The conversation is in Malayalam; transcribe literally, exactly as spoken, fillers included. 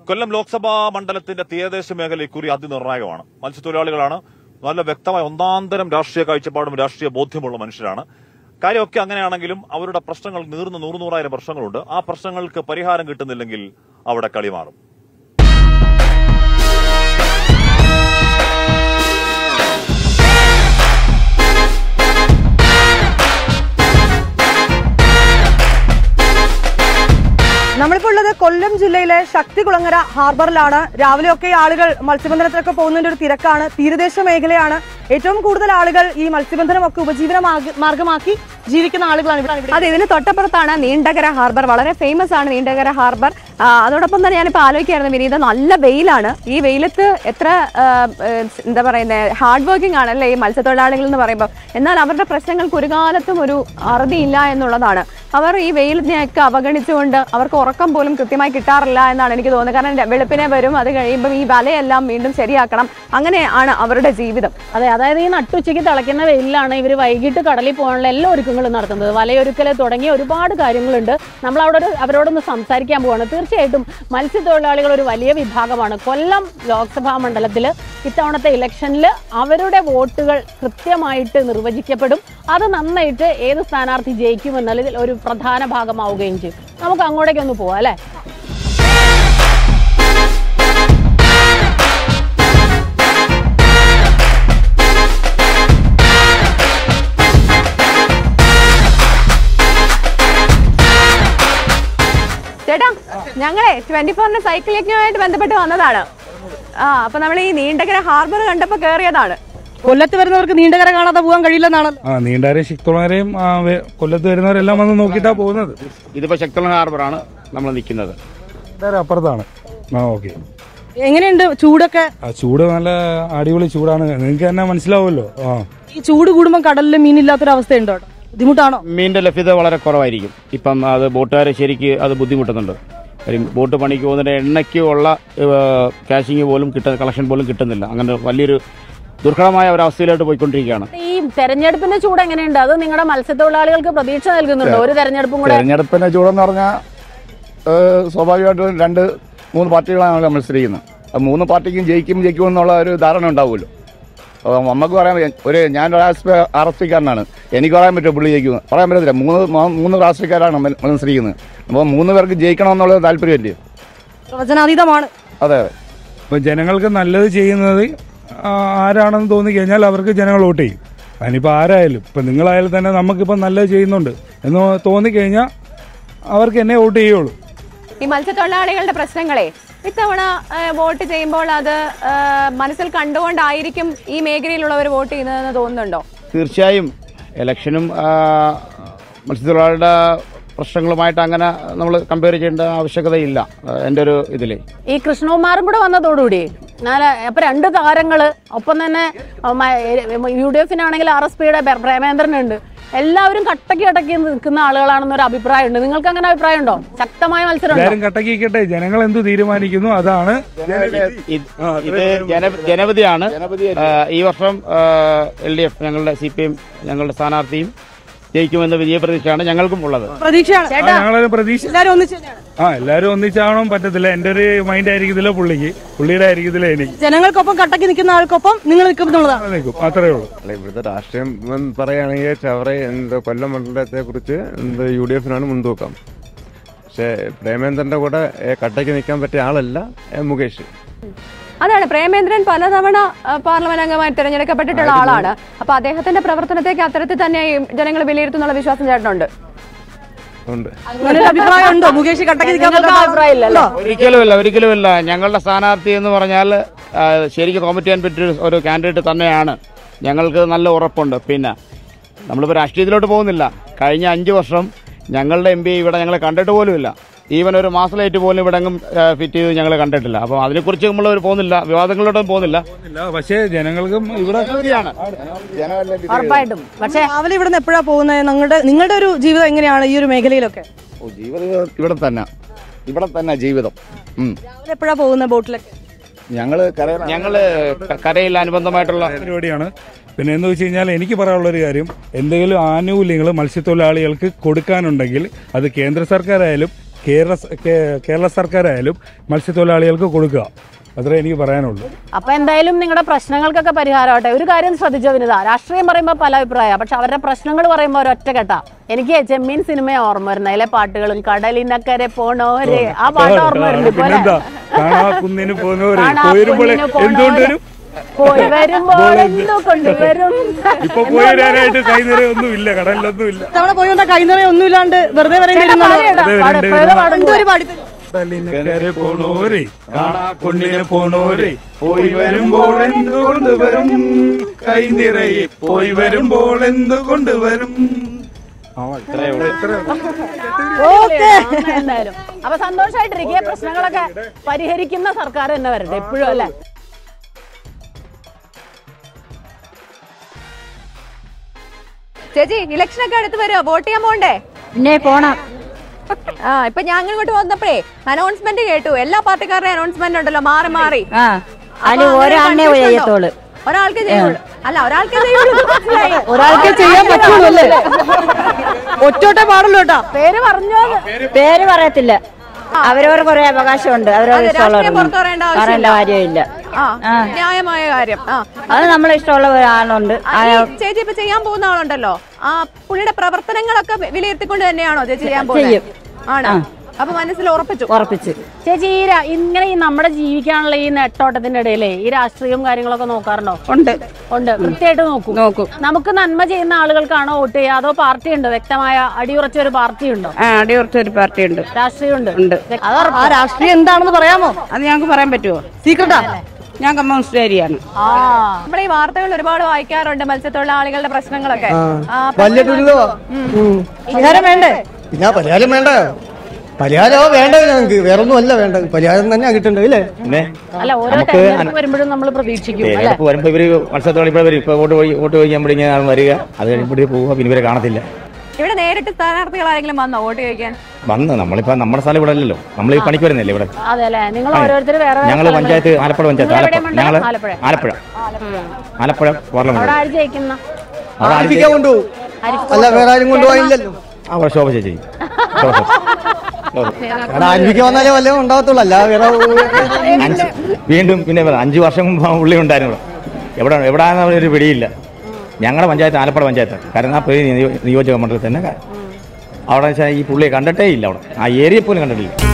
കൊല്ലം ലോക്സഭാ മണ്ഡലത്തിന്റെ തീരദേശ മേഖല ഇക്കുറി അതിനിർണായകമാണ്. മത്സ്യത്തൊഴിലാളികളാണ്. നല്ല വ്യക്തമായ ഒന്നാന്തരം രാഷ്ട്രീയ കാഴ്ചപ്പാടും രാഷ്ട്രീയ ബോധ്യമുള്ള മനുഷ്യരാണ്. കാര്യമൊക്കെ അങ്ങനെയാണെങ്കിലും അവരുടെ പ്രശ്നങ്ങൾ നീർന്ന് നൂറ് നൂറായിരം പ്രശ്നങ്ങളുണ്ട്. ആ പ്രശ്നങ്ങൾക്ക് പരിഹാരം കിട്ടുന്നില്ലെങ്കിൽ അവിടെ കളി മാറും. നമ്മളിപ്പോൾ ഉള്ളത് കൊല്ലം ജില്ലയിലെ ശക്തികുളങ്ങര ഹാർബറിലാണ്. രാവിലെയൊക്കെ ആളുകൾ മത്സ്യബന്ധനത്തിനൊക്കെ പോകുന്നതിന്റെ ഒരു തിരക്കാണ്. തീരദേശ മേഖലയാണ്. ഏറ്റവും കൂടുതൽ ആളുകൾ ഈ മത്സ്യബന്ധനമൊക്കെ ഉപജീവന മാർഗമാക്കി ജീവിക്കുന്ന ആളുകളാണ് ഇവിടെ. അതെ, ഇതിന് തൊട്ടപ്പുറത്താണ് നീണ്ടകര ഹാർബർ. വളരെ ഫേമസ് ആണ് നീണ്ടകര ഹാർബർ. അതോടൊപ്പം തന്നെ ഞാനിപ്പോൾ ആലോചിക്കായിരുന്നു വിനീത, നല്ല വെയിലാണ്. ഈ വെയിലത്ത് എത്ര എന്താ പറയുന്നത് ഹാർഡ് വർക്കിംഗ് ആണല്ലേ ഈ മത്സ്യത്തൊഴിലാളികൾ എന്ന് പറയുമ്പോൾ. എന്നാൽ അവരുടെ പ്രശ്നങ്ങൾക്ക് ഒരു കാലത്തും ഒരു അറുതിയില്ല എന്നുള്ളതാണ്. അവർ ഈ വെയിലിനെയൊക്കെ അവഗണിച്ചുകൊണ്ട് അവർക്ക് ഉറക്കം പോലും കൃത്യമായി കിട്ടാറില്ല എന്നാണ് എനിക്ക് തോന്നുന്നത്. കാരണം വെളുപ്പിനെ വരും, അത് കഴിയുമ്പോൾ ഈ വലയെല്ലാം വീണ്ടും ശരിയാക്കണം. അങ്ങനെയാണ് അവരുടെ ജീവിതം. അതെ, അതായത് ഈ നട്ടുച്ചയ്ക്ക് തിളയ്ക്കുന്ന വെയിലാണ് ഇവർ വൈകിട്ട് കടലിൽ പോകാനുള്ള എല്ലാ ഒരുക്കങ്ങളും നടത്തുന്നത്. വലയൊരുക്കൽ തുടങ്ങിയ ഒരുപാട് കാര്യങ്ങളുണ്ട്. നമ്മൾ അവിടെ അവരോടൊന്ന് സംസാരിക്കാൻ പോവാണ്. തീർച്ചയായിട്ടും മത്സ്യത്തൊഴിലാളികൾ ഒരു വലിയ വിഭാഗമാണ്. കൊല്ലം ലോക്സഭാ മണ്ഡലത്തിൽ ഇത്തവണത്തെ ഇലക്ഷനിൽ അവരുടെ വോട്ടുകൾ കൃത്യമായിട്ട് നിർവചിക്കപ്പെടും. അത് നന്നായിട്ട് ഏത് സ്ഥാനാർത്ഥി ജയിക്കുമെന്നതിൽ ഒരു പ്രധാന ഭാഗമാവുകയും ചെയ്യും. നമുക്ക് അങ്ങോട്ടേക്കൊന്ന് പോവാം അല്ലേ. ചേട്ടാ, ഞങ്ങളെ ട്വന്റി ഫോറിന്റെ സൈക്കിൾ യജ്ഞവുമായിട്ട് ബന്ധപ്പെട്ട് വന്നതാണ്. ആ അപ്പൊ നമ്മൾ ഈ നീണ്ടകര ഹാർബർ കണ്ടപ്പോ കയറിയതാണ്. കൊല്ലത്ത് വരുന്നവർക്ക് നീണ്ടകര കാണാതെ പോകാൻ കഴിയില്ലെന്നാണ്. ആ നീണ്ടകരയും ശക്തികുളങ്ങരയും കൊല്ലത്ത് വരുന്നവരെല്ലാം വന്ന് നോക്കിയിട്ടാ പോകുന്നത്. ഇതിപ്പോ ശക്തികുളങ്ങര ഹാർബറാണ് നമ്മൾ നിൽക്കുന്നത്. അപ്പുറത്താണ്. ആ ഓക്കെ. എങ്ങനെയുണ്ട് ചൂടൊക്കെ? ആ ചൂട് നല്ല അടിപൊളി ചൂടാണ്. നിങ്ങൾക്ക് തന്നെ മനസ്സിലാവുമല്ലോ. ആ ഈ ചൂട് കൂടുമ്പോൾ കടലിൽ മീനില്ലാത്തൊരവസ്ഥയുണ്ടോ? ബുദ്ധിമുട്ടാണോ? മീനിന്റെ ലഭ്യത വളരെ കുറവായിരിക്കും. ഇപ്പം അത് ബോട്ടുകാരെ ശരിക്ക് അത് ബുദ്ധിമുട്ടുന്നുണ്ട്. ബോട്ട് പണിക്ക് പോകുന്നതിന്റെ എണ്ണയ്ക്ക് ഉള്ള ക്യാഷിങ് പോലും കിട്ട കളക്ഷൻ പോലും കിട്ടുന്നില്ല. അങ്ങനെ വലിയൊരു ദുർഘടമായ ഒരു അവസ്ഥയിലോട്ട് പോയിക്കൊണ്ടിരിക്കുകയാണ്. ഈ തെരഞ്ഞെടുപ്പിന്റെ ചൂട് എങ്ങനെയുണ്ട്? അത് നിങ്ങളുടെ മത്സ്യത്തൊഴിലാളികൾക്ക് പ്രതീക്ഷ നൽകുന്നുണ്ടോ? ഒരു തെരഞ്ഞെടുപ്പും കൂടെ. തെരഞ്ഞെടുപ്പിന്റെ ചൂടെന്ന് പറഞ്ഞാൽ സ്വാഭാവികമായിട്ടും രണ്ട് മൂന്ന് പാർട്ടികളാണ് മത്സരിക്കുന്നത്. അത് മൂന്ന് പാർട്ടിക്കും ജയിക്കും ജയിക്കും എന്നുള്ള ഒരു ധാരണ ഉണ്ടാവുമല്ലോ. നമുക്ക് പറയാൻ ഒരു ഞാൻ ആർ എസ് പിക്കാരനാണ്. എനിക്ക് പറയാൻ പറ്റുമോ പുള്ളി ജയിക്കുന്നത്? പറയാൻ പറ്റത്തില്ല. മൂന്ന് മൂന്ന് രാഷ്ട്രീയക്കാരാണ് മത്സരിക്കുന്നത്. അപ്പോൾ മൂന്ന് പേർക്ക് ജയിക്കണമെന്നുള്ളത് താല്പര്യമല്ലേ? പ്രവചനാതീതമാണ്. അതെ അതെ. ഇപ്പൊ ജനങ്ങൾക്ക് നല്ലത് ചെയ്യുന്നത് ആരാണെന്ന് തോന്നിക്കഴിഞ്ഞാൽ അവർക്ക് ജനങ്ങൾ വോട്ട് ചെയ്യും. അതിനിപ്പോൾ ആരായാലും ഇപ്പം നിങ്ങളായാലും തന്നെ നമുക്കിപ്പം നല്ലത് ചെയ്യുന്നുണ്ട് എന്ന് തോന്നിക്കഴിഞ്ഞാൽ അവർക്ക് എന്നെ വോട്ട് ചെയ്യുള്ളൂ. ഈ മത്സ്യത്തൊഴിലാളികളുടെ പ്രശ്നങ്ങളെ ഇത്തവണ വോട്ട് ചെയ്യുമ്പോൾ അത് മനസ്സിൽ കണ്ടുകൊണ്ടായിരിക്കും ഈ മേഖലയിലുള്ളവർ വോട്ട് ചെയ്യുന്നതെന്ന് തോന്നുന്നുണ്ടോ? തീർച്ചയായും ഇലക്ഷനും മത്സ്യത്തൊഴിലാളികളുടെ പ്രശ്നങ്ങളുമായിട്ട് അങ്ങനെ നമ്മൾ കമ്പയർ ചെയ്യേണ്ട ആവശ്യകതയില്ല എൻ്റെ ഒരു ഇതിൽ. ഈ കൃഷ്ണകുമാറും കൂടെ വന്നതോടുകൂടി അപ്പൊ രണ്ട് താരങ്ങള് ഒപ്പം തന്നെ യു ഡി എഫിനാണെങ്കിൽ ആർ എസ് പിയുടെ പ്രേമേന്ദ്രനുണ്ട്. എല്ലാവരും കട്ടക്കി കട്ടക്കി നിൽക്കുന്ന ആളുകളാണെന്നൊരു അഭിപ്രായമുണ്ട്. നിങ്ങൾക്ക് അങ്ങനെ അഭിപ്രായം ഉണ്ടോ? ശക്തമായ മത്സരം കട്ടക്കിക്കട്ടെ, ജനങ്ങൾ എന്ത് തീരുമാനിക്കുന്നു അതാണ്. ഇത് ജനവിധിയാണ്. ഈ വർഷം എൽ ഡി എഫ് ഞങ്ങളുടെ സി പി എം ഞങ്ങളുടെ സ്ഥാനാർത്ഥിയും ജയിക്കുമെന്ന വിജയ പ്രതീക്ഷയാണ് ഞങ്ങൾക്കും ഉള്ളത്. ഞങ്ങളൊരു പ്രതീക്ഷ ആ എല്ലാരും ഒന്നിച്ചാവണം പറ്റത്തില്ല. എന്റെ ഒരു മൈൻഡ് ആയിരിക്കത്തില്ല പുള്ളിക്ക്, പുള്ളിയുടെ ആയിരിക്കത്തില്ല എനിക്ക്. ജനങ്ങൾക്കൊപ്പം കട്ടക്കി നിൽക്കുന്ന ആൾക്കൊപ്പം നിങ്ങൾ നിൽക്കുന്നുള്ളതാണ്. നിൽക്കും, അത്രേ ഉള്ളൂ. ഇവിടുത്തെ രാഷ്ട്രീയം പറയുകയാണെങ്കിൽ ചവറ എന്താ കൊല്ലം മണ്ഡലത്തെ കുറിച്ച് എന്ത് യു ഡി എഫിനാണ് മുൻതൂക്കം. പക്ഷേ പ്രേമേന്ദ്രന്റെ കൂടെ കട്ടയ്ക്ക് നിൽക്കാൻ പറ്റിയ ആളല്ല മുകേഷ്. അതാണ്, പ്രേമേന്ദ്രൻ പലതവണ പാർലമെന്റ് അംഗമായി തിരഞ്ഞെടുക്കപ്പെട്ടിട്ടുള്ള ആളാണ്. അപ്പൊ അദ്ദേഹത്തിന്റെ പ്രവർത്തനത്തേക്ക് അത്തരത്തിൽ തന്നെ ജനങ്ങൾ വിലയിരുത്തുന്നുള്ള വിശ്വാസം ചേട്ടനുണ്ട്. ഒരിക്കലുമില്ല ഒരിക്കലുമില്ല ഞങ്ങളുടെ സ്ഥാനാർത്ഥി എന്ന് പറഞ്ഞാൽ ശരിക്കും കോമ്പറ്റ് ചെയ്യാൻ പറ്റിയ ഒരു കാൻഡിഡേറ്റ് തന്നെയാണ്. ഞങ്ങൾക്ക് നല്ല ഉറപ്പുണ്ട്. പിന്നെ നമ്മളിപ്പോൾ രാഷ്ട്രീയത്തിലോട്ട് പോകുന്നില്ല. കഴിഞ്ഞ അഞ്ച് വർഷം ഞങ്ങളുടെ എം പി ഇവിടെ ഞങ്ങളെ കണ്ടിട്ട് പോലുമില്ല. ഈവൻ ഒരു മാസമായിട്ട് പോലും ഇവിടെ ഫിറ്റ് ചെയ്ത് ഞങ്ങൾ കണ്ടിട്ടില്ല. അപ്പം അതിനെക്കുറിച്ച് നമ്മൾ പോകുന്നില്ല, വിവാദങ്ങളിലോട്ടും പോകുന്നില്ല. പക്ഷേ ജനങ്ങൾക്കും ഇവിടെ ഉറപ്പായിട്ടും. പക്ഷേ രാവിലെ ഇവിടെ നിന്ന് എപ്പോഴാണ് പോകുന്നത്? നിങ്ങളുടെ നിങ്ങളുടെ ഒരു ജീവിതം എങ്ങനെയാണ് ഈ ഒരു മേഖലയിലൊക്കെ? ജീവിതം ഇവിടെ തന്നെ ഇവിടെ തന്നെ ജീവിതം. രാവിലെ എപ്പോഴാണ് പോകുന്നത് ബോട്ടിലൊക്കെ? ഞങ്ങള് ഞങ്ങള് കരയിൽ അനുബന്ധമായിട്ടുള്ള പരിപാടിയാണ്. പിന്നെ എന്ന് വെച്ച് കഴിഞ്ഞാൽ എനിക്ക് പറയാനുള്ളൊരു കാര്യം, എന്തെങ്കിലും ആനുകൂല്യങ്ങൾ മത്സ്യത്തൊഴിലാളികൾക്ക് കൊടുക്കാനുണ്ടെങ്കിൽ അത് കേന്ദ്ര സർക്കാരായാലും കേരള കേരള സർക്കാരായാലും മത്സ്യത്തൊഴിലാളികൾക്ക് കൊടുക്കുക, അത്രേ എനിക്ക് പറയാനുള്ളൂ. അപ്പൊ എന്തായാലും നിങ്ങളുടെ പ്രശ്നങ്ങൾക്കൊക്കെ പരിഹാരമാവട്ടെ. ഒരു കാര്യം ശ്രദ്ധിച്ചോ വിനിത, രാഷ്ട്രീയം പറയുമ്പോൾ പല അഭിപ്രായമാണ്, പക്ഷെ അവരുടെ പ്രശ്നങ്ങൾ പറയുമ്പോൾ ഒരൊറ്റ കേട്ടാ. എനിക്ക് ചെമ്മീൻ സിനിമയെ ഓർമ്മ വരുന്ന അതിലെ പാട്ടുകളും കടലിനക്കരെ പോണോരെ ആ പാട്ട് ഓർമ്മ വരുന്നുണ്ട്. കുന്നിന് പോയി വരുമ്പോൾ എന്തോ കൊണ്ടുവരും. ഇപ്പൊ പോയി വരാനായിട്ട് കൈനിറയെ ഒന്നും ഇല്ല, കടലിലൊന്നും ഇല്ല. തവണ പോയി വന്ന കൈനിറയെ ഒന്നും ഇല്ലാണ്ട് വെറുതെ കടലിനക്കരെ പോണോരെ കുന്നിന് പോണോരെ പോയി വരുമ്പോൾ എന്തുകൊണ്ട് വരും, കൈനിറയെ പോയി വരുമ്പോൾ എന്തുകൊണ്ട് വരും. എന്തായാലും അപ്പൊ സന്തോഷമായിട്ടിരിക്കുക. പ്രശ്നങ്ങളൊക്കെ പരിഹരിക്കുന്ന സർക്കാർ തന്നെ വരട്ടെ എപ്പോഴും, അല്ലെ? ചേച്ചി ഇലക്ഷൻ ഒക്കെ അടുത്ത് വരുമോ? വോട്ട് ചെയ്യാൻ പോണ്ടേ? പിന്നെ പോണം. ആ ഇപ്പൊ ഞാൻ ഇങ്ങോട്ട് വന്നപ്പോഴേ അനൗൺസ്മെന്റ് കേട്ടു, എല്ലാ പാർട്ടിക്കാരുടെയും അനൗൺസ്മെന്റ് ഉണ്ടല്ലോ മാറി മാറി. ഒരാളെ ചെയ്യത്തോളൂ, ഒരാൾക്കേ ചെയ്യുള്ളൂ. അല്ല ഒരാൾക്കേ ചെയ്യുള്ളൂ, ഒരാൾക്കേ ചെയ്യാൻ പറ്റുള്ളൂ അല്ലേ? ഒറ്റോട്ടെ പാടുള്ളൂ കേട്ടോ. പേര് പറഞ്ഞോ? പേര് പറയത്തില്ല, അവരവർ കുറെ അവകാശമുണ്ട്, അവരവർ പറയേണ്ട കാര്യമില്ല. ന്യായമായ കാര്യം. അത് നമ്മളെ ഇഷ്ടമുള്ള ഒരാളുണ്ട്. ചേച്ചി ഇപ്പൊ ചെയ്യാൻ പോകുന്ന ആളുണ്ടല്ലോ, ആ പുള്ളിയുടെ പ്രവർത്തനങ്ങളൊക്കെ വിലയിരുത്തിക്കൊണ്ട് തന്നെയാണോ ചേച്ചി ചെയ്യാൻ പോകുന്നത്? ആണോ? അപ്പൊ മനസ്സിൽ ഉറപ്പിച്ചു ഉറപ്പിച്ചു ചേച്ചി. ഈ ഇങ്ങനെ ഈ നമ്മുടെ ജീവിക്കാനുള്ള ഈ നെട്ടോട്ടത്തിന്റെ ഇടയിലേ ഈ രാഷ്ട്രീയവും കാര്യങ്ങളൊക്കെ നോക്കാറുണ്ടോ? ഉണ്ട് ഉണ്ട് കൃത്യമായിട്ട് നോക്കും നോക്കും നമുക്ക് നന്മ ചെയ്യുന്ന ആളുകൾക്കാണോ വോട്ട് ചെയ്യുക, അതോ പാർട്ടി ഉണ്ട്, വ്യക്തമായ അടിയുറച്ച ഒരു പാർട്ടി ഉണ്ടോ? അടിയുറച്ച ഒരു പാർട്ടി ഉണ്ട്, രാഷ്ട്രീയം ഉണ്ട്. ആ രാഷ്ട്രീയം എന്താണെന്ന് പറയാമോ? അത് ഞങ്ങൾക്ക് പറയാൻ പറ്റുമോ? സീക്രട്ടാ? ഞാൻ കമ്മ്യൂണിസ്റ്റുകാരിയാണ്. നമ്മുടെ ഈ വാർത്തകൾ ഒരുപാട് വായിക്കാറുണ്ട്, മത്സ്യത്തൊഴിലാളികളുടെ പ്രശ്നങ്ങളൊക്കെ. പരിഹാരം വേണ്ടേ? പിന്നെ പരിഹാരം വേണ്ട, പരിഹാരമോ വേണ്ടത് ഞങ്ങൾക്ക്, വേറൊന്നും അല്ല വേണ്ടത്, പരിഹാരം തന്നെ കിട്ടണ്ടേ അല്ലേ? അല്ല ഓരോ തെരഞ്ഞെടുപ്പ് വരുമ്പോഴും നമ്മൾ പ്രതീക്ഷിക്കും വരുമ്പോ ഇവര് മത്സ്യത്തൊഴിലാളി ഇവിടെ വരും, ഇപ്പൊ വോട്ട് വോട്ട് ചോദിക്കുമ്പോൾ ഇങ്ങനെ വരിക, അത് കഴിയുമ്പോഴേ പോവുക, പിന്നെ ഇവരെ കാണത്തില്ല. ഇവിടെ നേരിട്ട് സ്ഥാനാർത്ഥികൾ ആരെങ്കിലും വന്നോ വോട്ട് ചോദിക്കാൻ? വന്ന് നമ്മളിപ്പോ നമ്മുടെ സ്ഥലം ഇവിടെ അല്ലല്ലോ, നമ്മൾ ഈ പണിക്ക് വരുന്നില്ലേ ഇവിടെ. അതെല്ലേ, നിങ്ങൾ ഓരോരുത്തർ വേറെ ഞങ്ങള് പഞ്ചായത്ത് ആലപ്പുഴ പഞ്ചായത്ത് ആലപ്പുഴ ഞങ്ങള് ആലപ്പുഴ ആലപ്പുഴ അവിടെ ആര് ജയിക്കുന്ന? കൊണ്ടുപോകും, അല്ല വേറെ ആരും കൊണ്ടുപോയില്ലല്ലോ. അവിടെ ശോഭ ചേച്ചി ആൽവിക്ക് വന്നാലേ വല്ലതും ഉണ്ടാകത്തുള്ളൂ, അല്ല വേറെ വീണ്ടും പിന്നെ അഞ്ചു വർഷം മുമ്പ് പുള്ളി ഉണ്ടായിരുന്നു ഇവിടെ. എവിടെ എവിടെയാണെന്ന് ഒരു പിടിയില്ല. ഞങ്ങളുടെ പഞ്ചായത്ത് ആലപ്പുഴ പഞ്ചായത്ത് കരുനാഗപ്പള്ളി നിയോജക മണ്ഡലത്തിൽ തന്നെ അവിടെ വെച്ചാൽ ഈ പുള്ളിയെ കണ്ടിട്ടേ ഇല്ല, അവിടെ ആ ഏരിയ പോലും കണ്ടിട്ടില്ല.